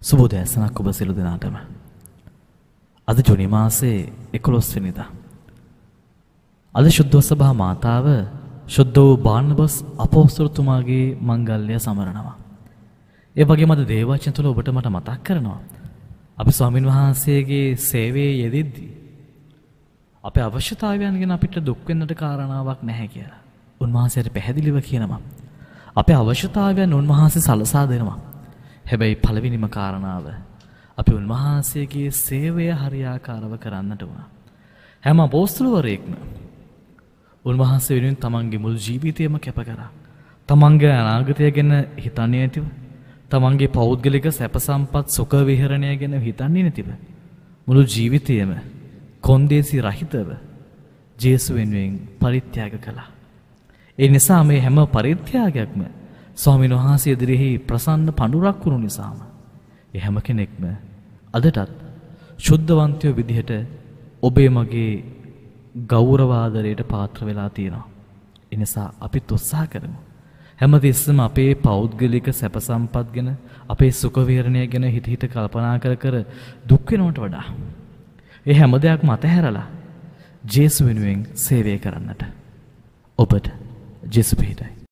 සුබෝදෑසනක් ඔබ සියලු දෙනාටම. අද ජුනි මාසේ 11 වෙනිදා. අද ශුද්ධ සභා මාතාව ශුද්ධ වූ බාර්නබස් අපොස්තලතුමාගේ මංගල්‍ය සමරනවා. ඒ වගේම අද දේවවචන තුළ ඔබට මට මතක් කරනවා. අපි ස්වාමින් වහන්සේගේ සේවයේ යෙදෙද්දී අපේ අවශ්‍යතාවයන් ගැන අපිට දුක් වෙන්නට කාරණාවක් නැහැ කියලා. උන්වහන්සේට පැහැදිලිව කියනවා. අපේ අවශ්‍යතාවයන් උන්වහන්සේ සලසා දෙනවා. හැබැයි පළවෙනිම කාරණාව අපි උන්වහන්සේගේ සේවය හරියාකාරව කරන්නට ඕන. හැම අපොස්තලවරයෙක්ම උන්වහන්සේ වෙනුවෙන් තමන්ගේ මුළු ජීවිතයම කැප කරා. තමන්ගේ අනාගතය ගැන හිතන්නේ නැතිව, තමන්ගේ පෞද්ගලික සැප සම්පත් සුඛ විහරණය ගැන හිතන්නේ නැතිව මුළු ජීවිතයම කොන්දේසි රහිතව ජේසුස් වෙනුවෙන් පරිත්‍යාග කළා. ඒ නිසා මේ හැම පරිත්‍යාගයක්ම ස්වාමීන් වහන්සේ ඉදිරියේ ප්‍රසන්න පඬුරක් වුණු නිසාම ඒ හැම කෙනෙක්ම අදටත් ශුද්ධවන්තයෝ විදිහට ඔබේ මගේ ගෞරවාදරයට පාත්‍ර වෙලා තියෙනවා. ඒ නිසා අපිත් උත්සාහ කරමු. හැමතිස්සෙම අපේ පෞද්ගලික සැප සම්පත් ගැන, අපේ සුඛ විහරණය ගැන හිත කල්පනා කර දුක් වෙනවට වඩා ඒ හැම දෙයක්ම අතහැරලා ජේසුස් වෙනුවෙන් සේවය කරන්නට ඔබට ජේසුස් පිහිටයි.